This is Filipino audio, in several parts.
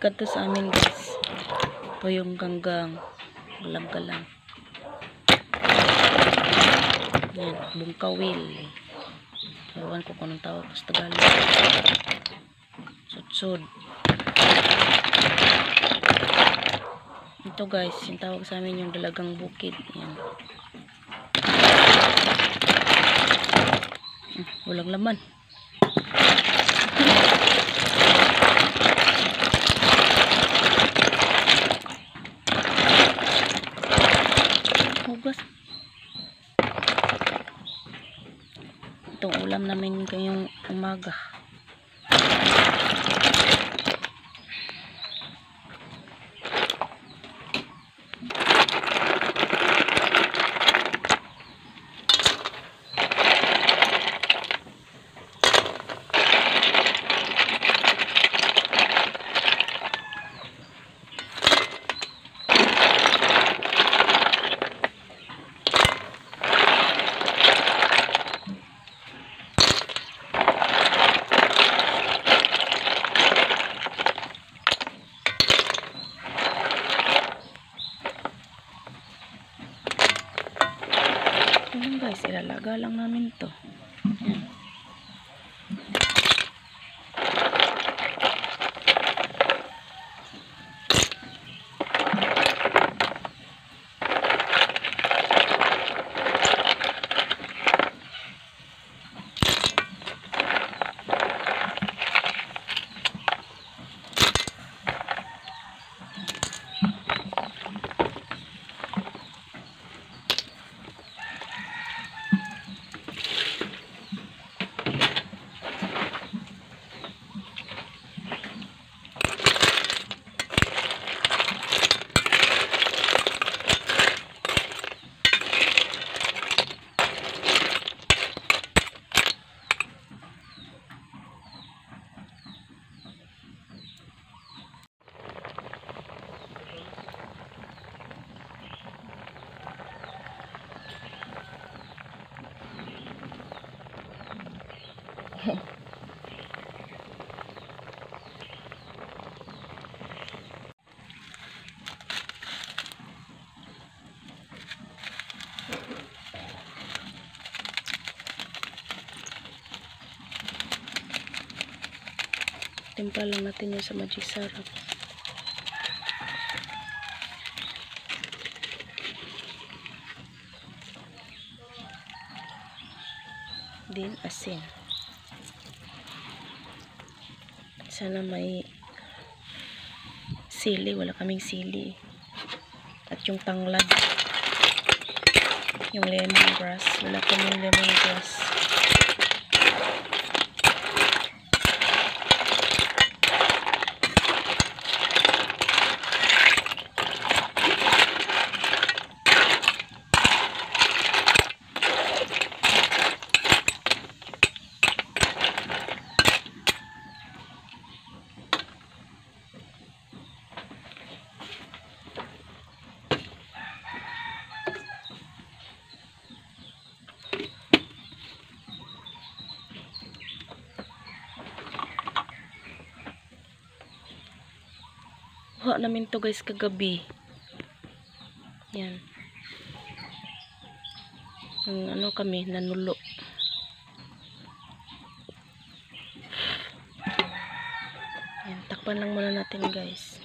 to sa amin guys. Ito yung ganggang. Galang-galang. Yan, bungkawil. Ewan ko kung anong tawag sa Tagalog. Sutsud. Ito guys, yung tawag sa amin yung dalagang bukid. Yan. Walang laman. Hugas. Itong ulam namin ngayong umaga. Ayan guys, ilalaga lang namin to. Ayan. Timpla lang natin yun sa magic sarap. Din asin. Sana may sili. Wala kaming sili. At yung tanglad. Yung lemongrass. Wala kaming lemongrass. Kuha namin to guys kagabi. Yan. Ano kami, nanulo. Yan, takpan lang muna natin guys.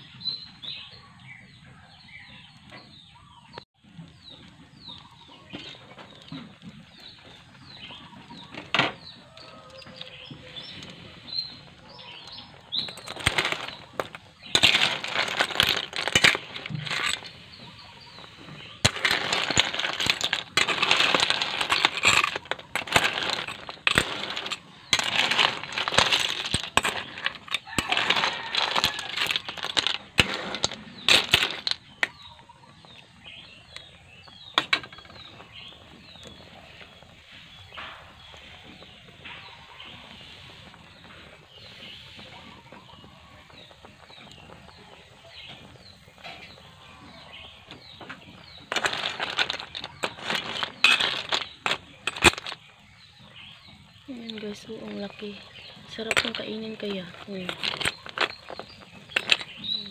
Ayan guys, ang laki. Sarap ng kainin kaya.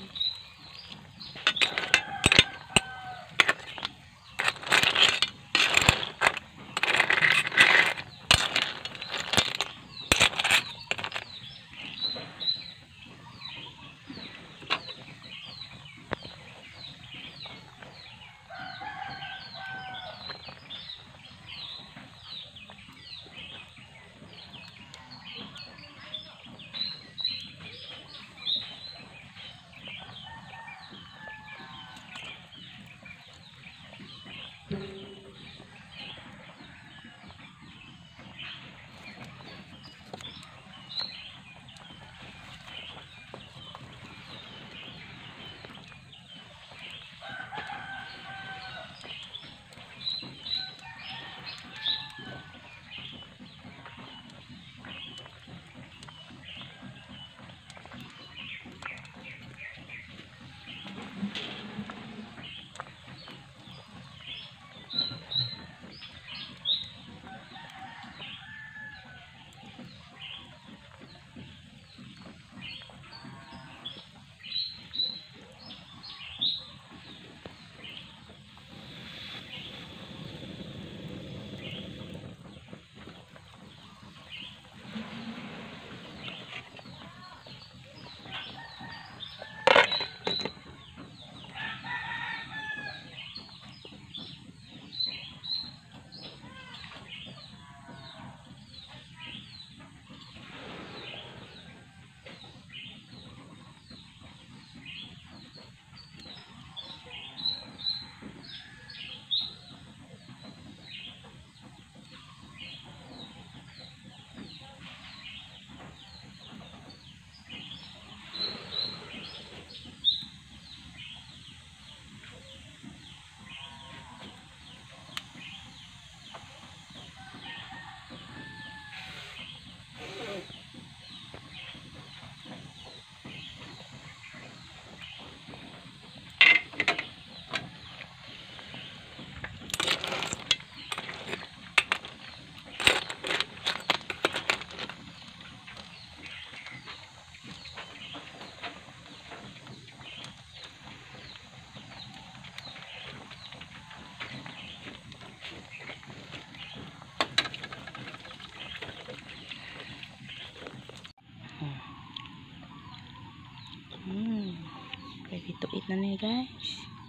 Ready to eat na niya guys.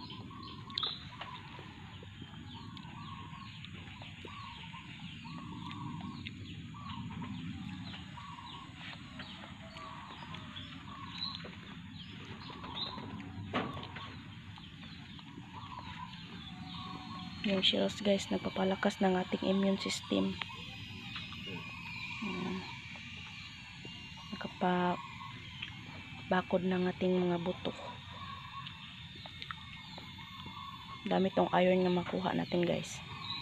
Yung shells guys, nagpapalakas ng ating immune system. Nakapabakod ng ating mga buto. Dami tong iron na makuha natin guys.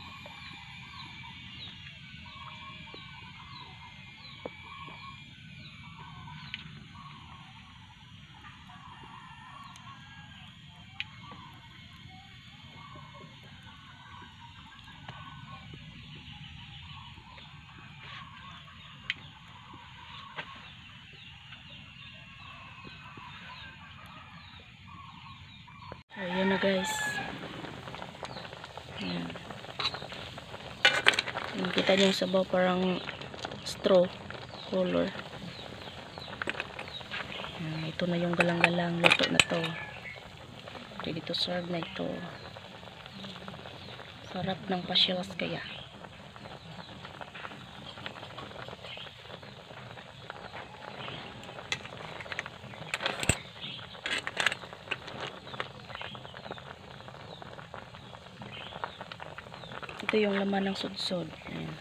Ayan na guys. Ayan. Kita niyo sa sabaw parang straw color. Ayan, ito na yung galang-galang luto na to. Ready to serve na ito. Sarap ng pasyawas kaya. Ito yung laman ng sudsod. Ayan.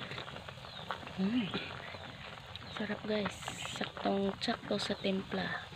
Sarap guys. Sakto sa timpla.